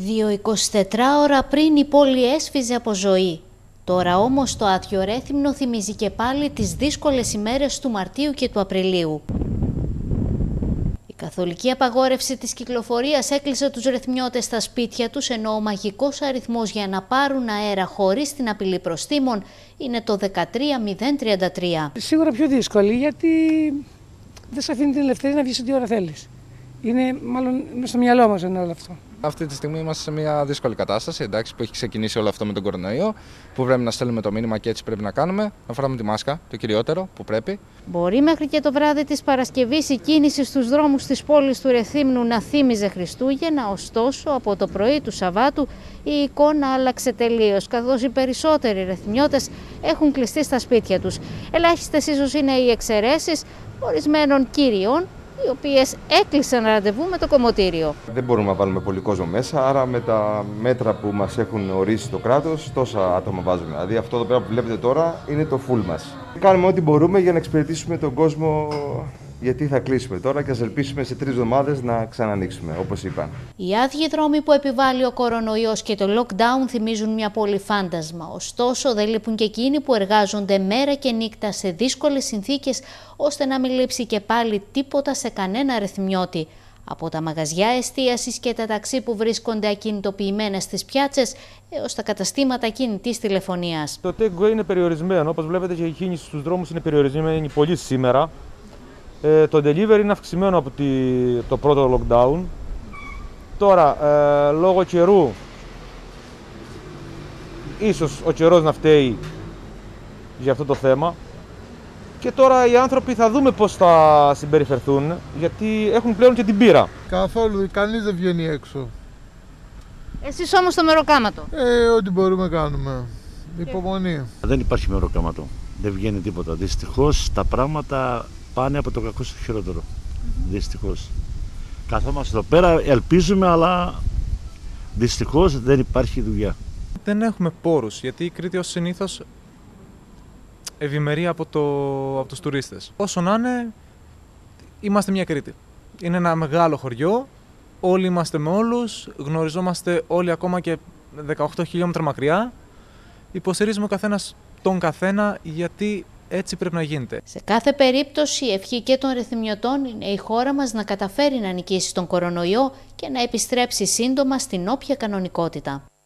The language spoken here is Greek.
24 πριν η πόλη έσφιζε από ζωή. Τώρα όμως το άδειο Ρέθυμνο θυμίζει και πάλι τις δύσκολες ημέρες του Μαρτίου και του Απριλίου. Η καθολική απαγόρευση της κυκλοφορίας έκλεισε τους ρεθμιώτες στα σπίτια τους, ενώ ο μαγικός αριθμός για να πάρουν αέρα χωρίς την απειλή προστίμων είναι το 13033. Σίγουρα πιο δύσκολη, γιατί δεν σε αφήνει την ελευθερία να βγεις ό,τι ώρα θέλεις. Είναι μάλλον μέσα στο μυαλό μας είναι όλο αυτό. Αυτή τη στιγμή είμαστε σε μια δύσκολη κατάσταση, εντάξει, που έχει ξεκινήσει όλο αυτό με τον κορονοϊό, που πρέπει να στέλνουμε το μήνυμα και έτσι πρέπει να κάνουμε, να φοράμε τη μάσκα, το κυριότερο που πρέπει. Μπορεί μέχρι και το βράδυ της Παρασκευής η κίνηση στους δρόμους της πόλης του Ρεθύμνου να θύμιζε Χριστούγεννα, ωστόσο από το πρωί του Σαββάτου η εικόνα άλλαξε τελείως, καθώς οι περισσότεροι ρεθυμνιώτες έχουν κλειστεί στα σπίτια τους. Ελάχιστες ίσως είναι οι εξαιρέσεις ορισμένων κυριών, οι οποίες έκλεισαν ραντεβού με το κομμωτήριο. Δεν μπορούμε να βάλουμε πολύ κόσμο μέσα, άρα με τα μέτρα που μας έχουν ορίσει το κράτος, τόσα άτομα βάζουμε. Δηλαδή αυτό εδώ πέρα που βλέπετε τώρα είναι το full μας. Κάνουμε ό,τι μπορούμε για να εξυπηρετήσουμε τον κόσμο, γιατί θα κλείσουμε τώρα και ας ελπίσουμε σε 3 εβδομάδες να ξανανοίξουμε, όπως είπαν. Οι άδειοι δρόμοι που επιβάλλει ο κορονοϊός και το lockdown θυμίζουν μια πόλη φάντασμα. Ωστόσο, δεν λείπουν και εκείνοι που εργάζονται μέρα και νύχτα σε δύσκολες συνθήκες, ώστε να μην λείψει και πάλι τίποτα σε κανένα ρεθυμνιώτη. Από τα μαγαζιά εστίασης και τα ταξί που βρίσκονται ακινητοποιημένα στις πιάτσες, έως τα καταστήματα κινητής τηλεφωνίας. Το take-away είναι περιορισμένο. Όπως βλέπετε, και η κίνηση στους δρόμους είναι περιορισμένη πολύ σήμερα. Το delivery είναι αυξημένο από το πρώτο lockdown. Τώρα, λόγω καιρού, ίσως ο καιρός να φταίει για αυτό το θέμα. Και τώρα οι άνθρωποι θα δούμε πώς θα συμπεριφερθούν, γιατί έχουν πλέον και την πείρα. Καθόλου, κανείς δεν βγαίνει έξω. Εσείς όμως το μεροκάματο. Ό,τι μπορούμε κάνουμε. Υπομονή. Δεν υπάρχει μεροκάματο. Δεν βγαίνει τίποτα. Δυστυχώς τα πράγματα πάνε από το κακό στο χειρότερο. Δυστυχώς. Καθόμαστε εδώ πέρα, ελπίζουμε, αλλά δυστυχώς δεν υπάρχει δουλειά. Δεν έχουμε πόρους, γιατί η Κρήτη ως συνήθως ευημερεί από τους τουρίστες. Όσο να είναι, είμαστε μια Κρήτη. Είναι ένα μεγάλο χωριό, όλοι είμαστε με όλους, γνωριζόμαστε όλοι ακόμα και 18 χιλιόμετρα μακριά. Υποστηρίζουμε ο καθένας τον καθένα, γιατί έτσι πρέπει να γίνεται. Σε κάθε περίπτωση, η ευχή και των ρεθυμνιωτών είναι η χώρα μας να καταφέρει να νικήσει τον κορονοϊό και να επιστρέψει σύντομα στην όποια κανονικότητα.